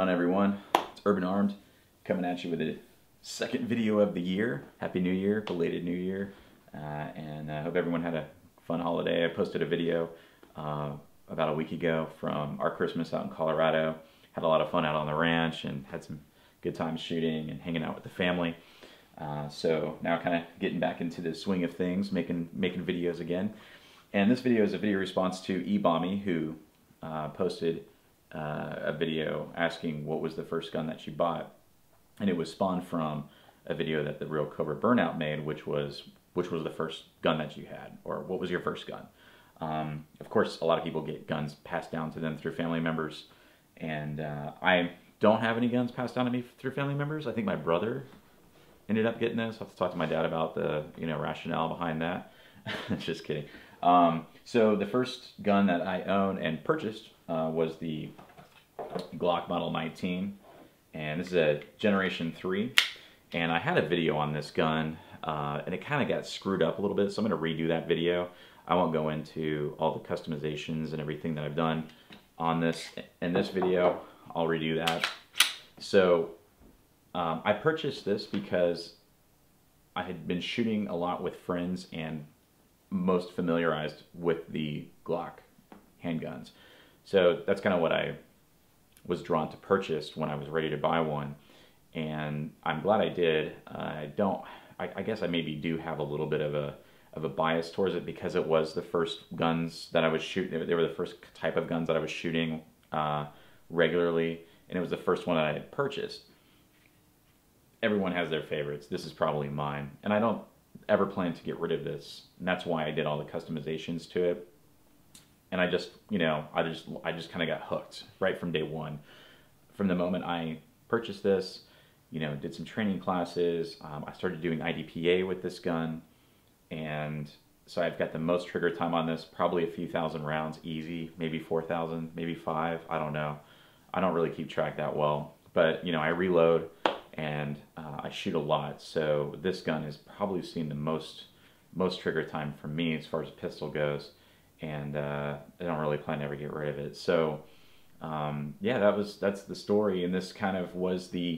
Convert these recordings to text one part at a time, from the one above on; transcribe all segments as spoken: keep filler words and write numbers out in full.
on, everyone? It's Urban Armed coming at you with a second video of the year. Happy New Year, belated New Year, uh, and I hope everyone had a fun holiday. I posted a video uh, about a week ago from our Christmas out in Colorado. Had a lot of fun out on the ranch and had some good times shooting and hanging out with the family. Uh, so now kind of getting back into the swing of things, making making videos again. And this video is a video response to eBommy, who uh, posted uh, a video asking what was the first gun that she bought, and it was spawned from a video that the Real Cobra Burnout made, which was which was the first gun that you had, or what was your first gun. Um, of course, a lot of people get guns passed down to them through family members, and uh, I don't have any guns passed down to me through family members. I think my brother ended up getting this. I'll have to talk to my dad about the you know rationale behind that. Just kidding. Um, so the first gun that I owned and purchased uh, was the Glock Model nineteen, and this is a Generation three, and I had a video on this gun, uh, and it kind of got screwed up a little bit, so I'm going to redo that video. I won't go into all the customizations and everything that I've done on this in this video. I'll redo that. So um, I purchased this because I had been shooting a lot with friends and most familiarized with the Glock handguns. So that's kind of what I was drawn to purchase when I was ready to buy one, and I'm glad I did. Uh, I don't, I, I guess I maybe do have a little bit of a of a bias towards it because it was the first guns that I was shooting. They were the first type of guns that I was shooting uh, regularly, and it was the first one that I had purchased. Everyone has their favorites. This is probably mine, and I don't ever plan to get rid of this, and that's why I did all the customizations to it. And I just, you know, I just, I just kind of got hooked right from day one. From the moment I purchased this, you know, did some training classes. Um, I started doing I D P A with this gun, and so I've got the most trigger time on this, probably a few thousand rounds, easy, maybe four thousand, maybe five. I don't know. I don't really keep track that well, but you know, I reload and uh, I shoot a lot. So this gun has probably seen the most, most trigger time from me as far as a pistol goes. And uh, I don't really plan to ever get rid of it. So um, yeah, that was that's the story, and this kind of was the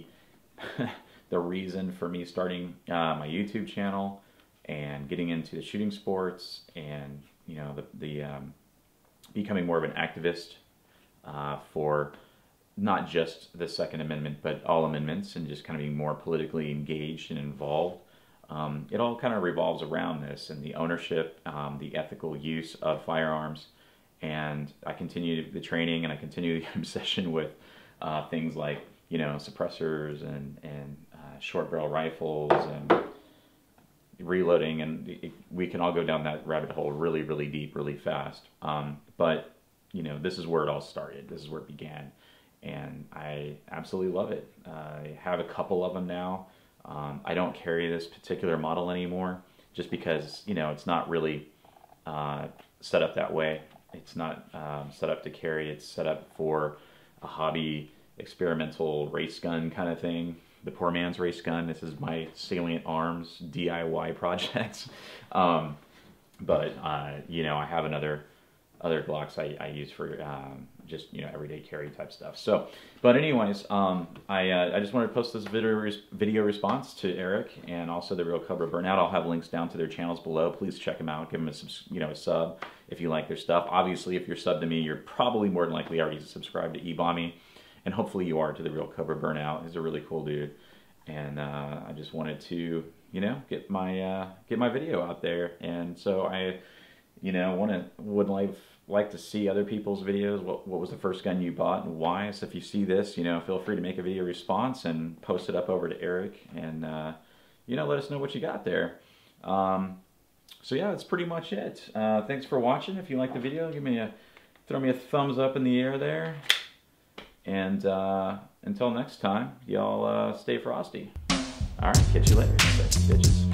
the reason for me starting uh, my YouTube channel and getting into the shooting sports, and you know the the um, becoming more of an activist uh, for not just the Second Amendment but all amendments, and just kind of being more politically engaged and involved. Um, it all kind of revolves around this and the ownership, um, the ethical use of firearms, and I continue the training and I continue the obsession with uh, things like, you know, suppressors and, and uh, short barrel rifles and reloading, and it, we can all go down that rabbit hole really, really deep, really fast. Um, but, you know, this is where it all started. This is where it began, and I absolutely love it. Uh, I have a couple of them now. Um, I don't carry this particular model anymore just because, you know, it's not really uh, set up that way. It's not um, set up to carry. It's set up for a hobby, experimental race gun kind of thing. The poor man's race gun. This is my Salient Arms D I Y project. um, but, uh, you know, I have another other Glocks I, I use for um, just, you know, everyday carry type stuff. So, but anyways, um, I, uh, I just wanted to post this video, res video response to Eric and also the Real Cobra Burnout. I'll have links down to their channels below. Please check them out. Give them a, you know, a sub if you like their stuff. Obviously, if you're subbed to me, you're probably more than likely already subscribed to eBommy, and hopefully you are to the Real Cobra Burnout. He's a really cool dude, and uh, I just wanted to, you know, get my uh, get my video out there. And so I, you know, want to would like like to see other people's videos. What what was the first gun you bought and why? So if you see this, you know, feel free to make a video response and post it up over to Eric, and uh, you know, let us know what you got there. Um, so yeah, that's pretty much it. Uh, thanks for watching. If you like the video, give me a throw me a thumbs up in the air there. And uh, until next time, y'all uh, stay frosty. All right, catch you later, bitches.